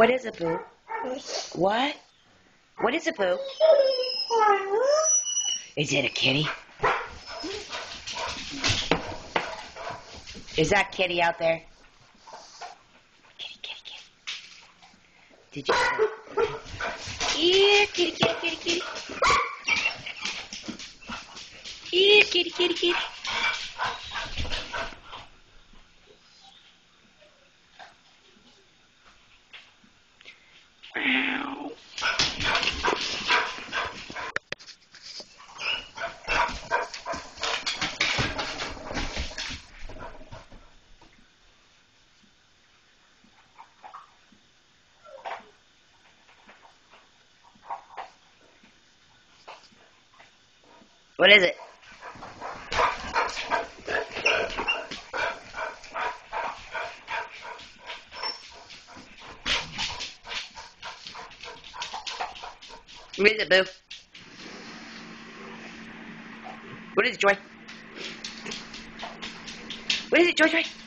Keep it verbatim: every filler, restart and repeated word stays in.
What is it, Boo? What? What is it, Boo? Is it a kitty? Is that kitty out there? Kitty, kitty, kitty. Did you see? Here, kitty, kitty, kitty, kitty. Here, kitty, kitty, kitty. Meow. What is it? What is it, Boo? What is it, Joy? What is it, Joy, Joy?